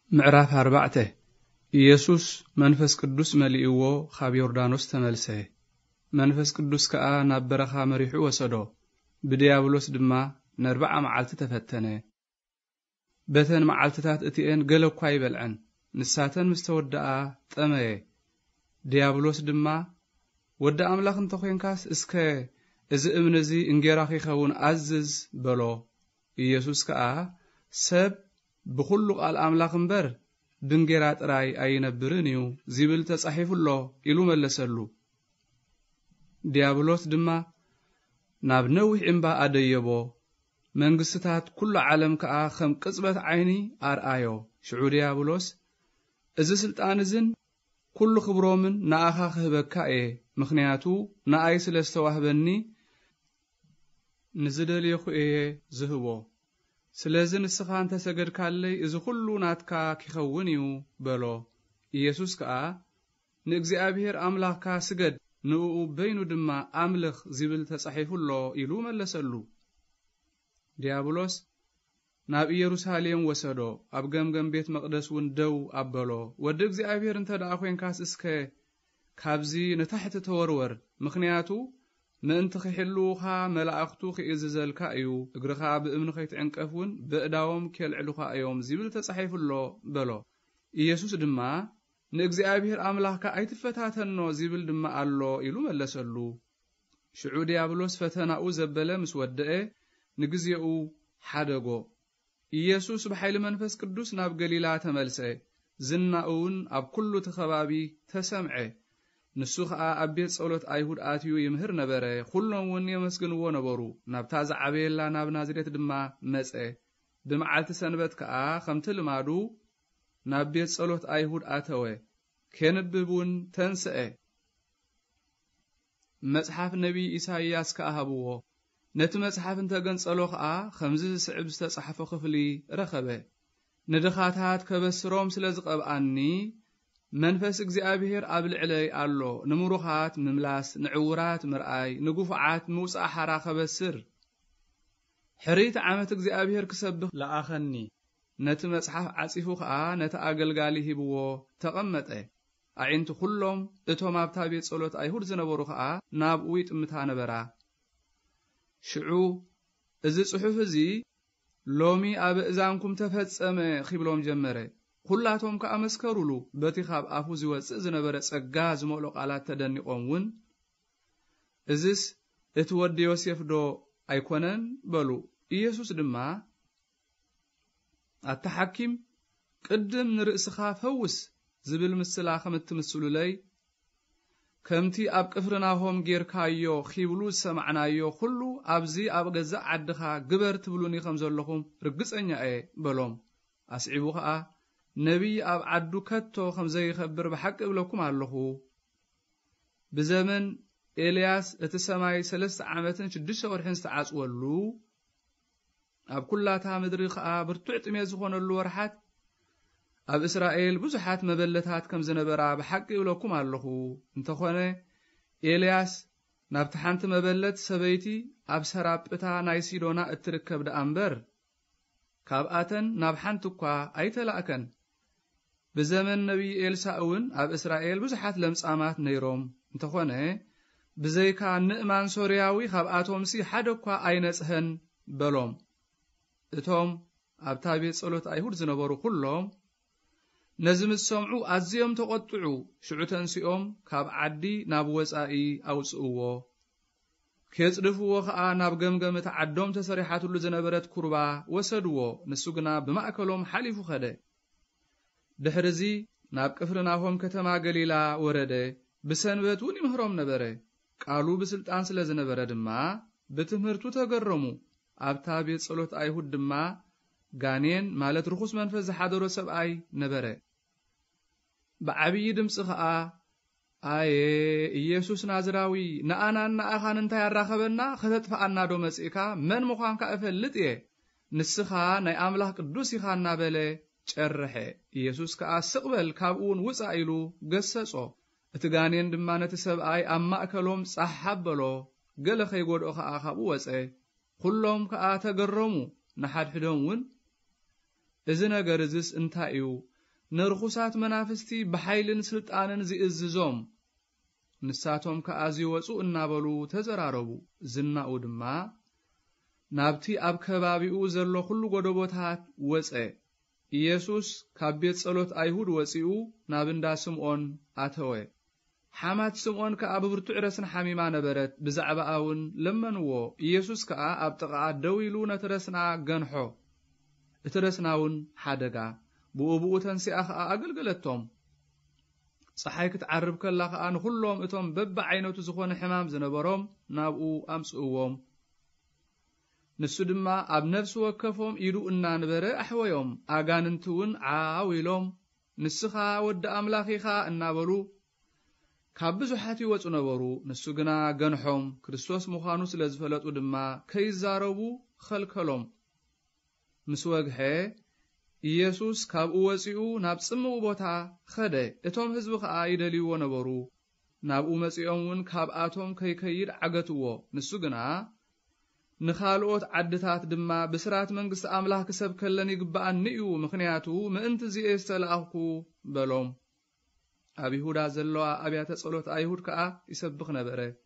ምዕራፍ 4 ኢየሱስ መንፈስ ቅዱስ መልኢዎ ካብ ዮርዳኖስ ተመልሰ መንፈስ ቅዱስ ከኣ ናብ በረኻ መሪሑ ወሰዶ ብዲያብሎስ ድማ ን40 መዓልቲ ተፈተነ በተን መዓልትታት እቲአን ገለኳ ይበልዐን ንሳተን ምስተወዳአ ጠመየ ዲያብሎስ ድማ ወደ አምላኽ እንተኾንካስ እስከ እዚ እምነዚ እንጌራኺ ኸውን አዝዝ በሎ ኢየሱስ ከኣ ሰብ بخلو قال أملاك مبر بنجرات راي أي نبرنيو زيبل تصحيف الله إلو ملسلو ديابلوس دما نابنوح إنبا أديبو منقستات كل عالم كأ خم قصبت عيني أرآيو شعور ديابلوس إذا سلطان زن كل خبرومن ناخا خبكاء مخنياتو ناي سلستوهبني نزدل يخو زهبو ስለዚህ ንስኻን ተሰገድካለይ እዚ ሁሉ ናትካ ክኸውን እዩ በሎ ኢየሱስ ከኣ ንእግዚአብሔር አምላክካ ስገድ ንኡ በይኑ ድማ አምልኽ ዝብል ተጻሒፉሎ ኢሉ መለሰሉ ዲያብሎስ ናብ ኢየሩሳሌም ወሰዶ ኣብ ገምገም ቤት መቅደስ ውን ደው አበሎ ወደ እግዚአብሔር እንተዳ ኮንካስ እስከ ካብዚ ንታሕቲ ተወርወር ምኽንያቱ ምእንቲ ኺሕሉኻ መላእኽቱ ኺእዝዘልካ እዩ እግርኻ ብእምኒ ኸይትዕንቀፍውን በእዳዎም ኬልዕሉኻ እዮም ዝብል ተጻሒፉሎ በሎ ኢየሱስ ድማ ንእግዚአብሔር አምላክካ ኣይትፈታተኖ ዝብል ድማ ኣሎ ኢሉ መለሰሉ ሽዑ ዲያብሎስ ፈተናኡ ዘበለ ምስ ወደአ ንግዚኡ ሓደጎ ኢየሱስ ብሓይሊ መንፈስ ቅዱስ ናብ ገሊላ ተመልሰ ዝናኡን ኣብ ኩሉ ተኸባቢ ተሰምዐ ንሱ ኸኣ ኣብ ቤት ጸሎት ኣይሁድ ኣትዩ ይምህር ነበረ ኩሎም ውን የመስግንዎ ነበሩ ናብታ ዝዓበየላ ናብ ናዝሬት ድማ መጸ ብመዓልቲ ሰንበት ከኣ ከምቲ ልማዱ ናብ ቤት ጸሎት ኣይሁድ ኣተወ ከንብቡን ተንስአ መጽሓፍ ነቢይ ኢሳይያስ ከኣሃብዎ ነቲ መጽሓፍ እንተገንጸሎ ከኣ ከምዚ ዝስዕብ ዝተጻሕፈ ክፍሊ ረኸበ ንድኻታት ከበስሮም ስለ ዝቐብኣኒ መንፈስ እግዚአብሔር ኣብ ልዕለይ ኣሎ ንምሩኻት ምምላስ ንዕውራት ምርአይ ንጉፉዓት ምውፃእ ሓራ ከበስር ሕሪት ዓመት እግዚአብሔር ክሰብኽ ለኣኸኒ ነቲ መጽሓፍ ዓጺፉ ከኣ ነቲ ኣገልጋሊ ሂብዎ ተቐመጠ ኣዒንቲ ኩሎም እቶም ኣብታ ቤት ጸሎት ኣይሁድ ዝነበሩ ከኣ ናብኡ ይጥምታ ነበራ ሽዑ እዚ ጽሑፍ እዚ ሎሚ ኣብ እዛንኩም ተፈጸመ ኺብሎም ጀመረ ኩላቶም ከኣመስከሩሉ በቲ ካብ ኣፉ ዝወፅእ ዝነበረ ጸጋ ዝመልኦ ቃላት ተደኒቆምውን እዝስ እቲ ወዲ ዮሴፍ ዶ ኣይኮነን በሉ ኢየሱስ ድማ ኣተሐኪም ቅድም ንርእስኻ ፈውስ ዝብል ምስላ ከምትምስሉለይ ከምቲ ኣብ ቅፍርናሆም ጌርካዮ ኺብሉ ሰማዕናዮ ኩሉ ኣብዚ ኣብ ገዛእ ዓድኻ ግበር ትብሉኒ ከም ዘለኹም ርግጸኛ እየ በሎም ኣስዒቡ ኸኣ ነቢይ ኣብ ዓዱ ከቶ ከም ዘይኸብር ብሓቂ ብለኩም ኣለኹ ብዘመን ኤልያስ እቲ ሰማይ 3 ዓመትን 6 ወርሕን ዝተዓጽወሉ ኣብ ኩላታ ምድሪ ኸኣ ብርቱዕ ጥሜት ዝኾነሉ ወርሓት ኣብ እስራኤል ብዙሓት መበለታት ከም ዝነበራ ብሓቂ ብለኩም ኣለኹ እንተኾነ ኤልያስ ናብቲ ሓንቲ መበለት ሰበይቲ ኣብ ሰራጵታ ናይ ሲዶና እትርከብ ደኣ እምበር ካብኣተን ናብ ሓንቲ እኳ ኣይተላእከን بزمن نبي إلساءون أب إسرائيل بزحات لمصامات نيروم انتخونه بزيكا نئمان سورياوي خاب آتومسي حدوكوا أينسهن بلوم اتوم أب تابيت صلوت أيهود زنبارو كلهم نزم السمعو أزيوم تقطعو شعوتن سيوم خاب عدي نابوز آئي أو سؤوو كيصدفو خا ناب گمگم تعدوم تسريحات اللو زنبرت كربا وسدوو نسوغنا بمأكلهم حليفو خده دحرزي ناب قفرناهم ከተማ ገሊላ ወረደ በሰንበት ውን ይምህሮም ነበረ ቃሉ በስልጣን ስለዝነበረ ድማ በትምህርቱ ተገረሙ ኣብታ ቤት ጸሎት አይሁድ ድማ ጋኔን ማለት ርኹስ መንፈስ ዝሓደሮ ሰብኣይ ነበረ በዓብይ ድምጽ ኸኣ አየ ኢየሱስ ናዝራዊ ንኣናና ኣኻን እንታይ ያራኸበና ከተጥፋአና ዶ መጽኢካ መን ምዃንካ እፈልጥ እየ ንስኻ ናይ ኣምላኽ ቅዱስ ኢኻና በለ ጨርሐ ኢየሱስ ከአስቅበል ካብኡን ውፃ ኢሉ ገሰጾ እትጋኔን ድማ ነቲ ሰብኣይ ኣብ ማእከሎም ጻሓበሎ ገለ ኸይጎድኦ ከኣ ካብኡ ወፀ ኩሎም ከኣ ተገረሙ ንሓድሕዶም ውን እዚ ነገር እዚስ እንታይ እዩ ንርኹሳት መናፍስቲ ብሓይልን ስልጣንን ዝእዝዞም ንሳቶም ከኣዚ ወፁ እናበሉ ተዘራረቡ ዝናኡ ድማ ናብቲ ኣብ ከባቢኡ ዘሎ ኩሉ ጎደቦታት ወፀ ኢየሱስ ካብ ቤት ጸሎት ኣይሁድ ወፂኡ ናብ እንዳ ስምዖን ኣተወ ሓማት ስምዖን ከኣ ብብርቱዕ ረስን ሓሚማ ነበረት ብዛዕባውን ለመንዎ ኢየሱስ ከኣ ኣብ ጥቓ ደው ኢሉ ነቲ ረስና ገንሖ እቲ ረስናውን ሓደጋ ብኡብኡ ተንሲኣ ከኣ ኣገልገለቶም ፀሓይ ክትዓርብ ከላ ከኣ ንኩሎም እቶም በብዓይነቱ ዝኾነ ሕማም ዝነበሮም ናብኡ ኣምጽእዎም ንሱ ድማ ኣብ ነፍሲ ወከፎም ኢዱ እናንበረ ኣሕወዮም ኣጋንንቲ እውን ዓው ኢሎም ንስኻ ወዲ ኣምላኽ ኢኻ እናበሉ ካብ ብዙሓት ይወፁ ነበሩ ንሱ ግና ገንሖም ክርስቶስ ምዃኑ ስለ ዝፈለጡ ድማ ከይዛረቡ ኸልከሎም ምስ ወግሐ ኢየሱስ ካብኡ ወፂኡ ናብ ጽምው ቦታ ኸደ እቶም ህዝቢ ከኣ ይደልይዎ ነበሩ ናብኡ መጺኦም እውን ካብኣቶም ከይከይድ ዓገትዎ ንሱ ግና ንኻልኦት ዓድታት ድማ ብስራት መንግስቲ ኣምላኽ ክሰብ ከለን ይግባኣኒ እዩ ምኽንያቱ ምእንቲ እዚአ ዝተለኣኽኩ በሎም ኣብ ይሁዳ ዘለዋ ኣብያተ ጸሎት ኣይሁድ ከኣ ይሰብኽ ነበረ